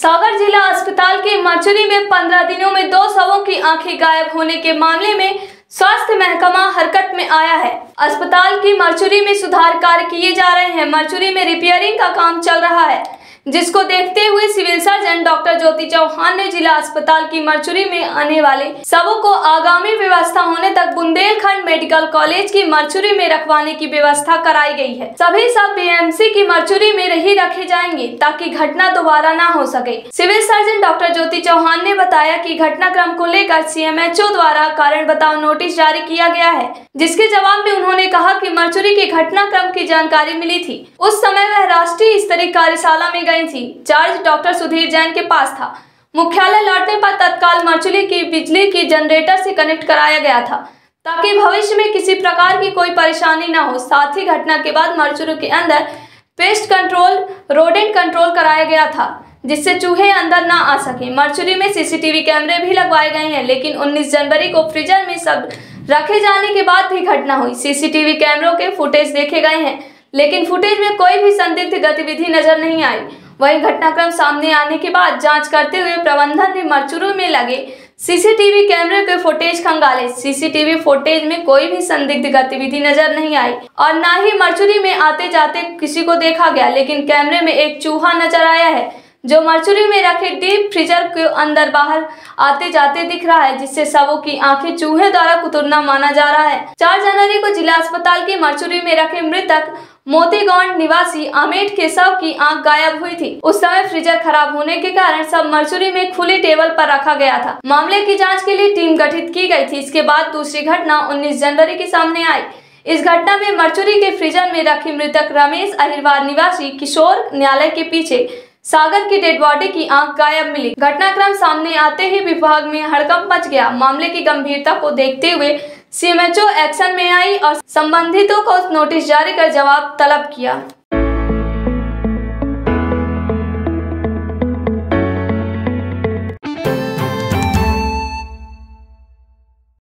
सागर जिला अस्पताल के मर्चुरी में 15 दिनों में 2 शवों की आंखें गायब होने के मामले में स्वास्थ्य महकमा हरकत में आया है। अस्पताल की मर्चुरी में सुधार कार्य किए जा रहे हैं। मर्चुरी में रिपेयरिंग का काम चल रहा है, जिसको देखते हुए civil surgeon doctor Jyoti Chauhan ने जिला अस्पताल की मर्चुरी में आने वाले शवों को आगामी व्यवस्था होने तक बुंदेलखंड मेडिकल कॉलेज की मर्चुरी में रखवाने की व्यवस्था कराई गई है। सभी शव बीएमसी की मर्चुरी में ही रखे जाएंगे ताकि घटना दोबारा न हो सके। Civil surgeon doctor Jyoti Chauhan ने बताया कि घटनाक्रम को लेकर सीएमएचओ द्वारा कारण बताओ नोटिस जारी किया गया है, जिसके जवाब में उन्होंने कहा कि मर्चुरी के घटनाक्रम की जानकारी मिली थी। उस समय वह राष्ट्रीय स्तरीय कार्यशाला में गई थी। चार्ज डॉक्टर सुधीर जैन के पास था। मुख्यालय लौटने पर तत्काल मर्चुरी की बिजली की जनरेटर से कनेक्ट कराया गया था ताकि भविष्य में किसी प्रकार की कोई परेशानी न हो। साथ ही घटना के बाद मर्चुरी के अंदर पेस्ट कंट्रोल, रोडेंट कंट्रोल कराया गया था, जिससे चूहे अंदर ना आ सके। मर्चुरी में सीसीटीवी कैमरे भी लगवाए गए हैं, लेकिन 19 जनवरी को फ्रीजर में सब रखे जाने के बाद भी घटना हुई। सीसीटीवी कैमरों के फुटेज देखे गए हैं, लेकिन फुटेज में कोई भी संदिग्ध गतिविधि नजर नहीं आई। वहीं घटनाक्रम सामने आने के बाद जांच करते हुए प्रबंधन ने मर्चुरी में लगे सीसीटीवी कैमरे के फुटेज खंगाले। सीसीटीवी फुटेज में कोई भी संदिग्ध गतिविधि नजर नहीं आई और न ही मर्चुरी में आते जाते किसी को देखा गया, लेकिन कैमरे में एक चूहा नजर आया है जो मर्चुरी में रखे डीप फ्रीजर के अंदर बाहर आते जाते दिख रहा है, जिससे शवों की आंखें चूहे द्वारा कुतरना माना जा रहा है। 4 जनवरी को जिला अस्पताल के मर्चुरी में रखे मृतक मोतीगौंड निवासी अमेठ के शव की आंख गायब हुई थी। उस समय फ्रीजर खराब होने के कारण सब मर्चुरी में खुली टेबल पर रखा गया था। मामले की जांच के लिए टीम गठित की गई थी। इसके बाद दूसरी घटना 19 जनवरी की सामने आई। इस घटना में मर्चुरी के फ्रीजर में रखे मृतक रमेश अहिरवार निवासी किशोर न्यायालय के पीछे सागर की डेड बॉडी की आंख गायब मिली। घटनाक्रम सामने आते ही विभाग में हड़कंप मच गया। मामले की गंभीरता को देखते हुए सीएमएचओ एक्शन में आई और संबंधितों को नोटिस जारी कर जवाब तलब किया।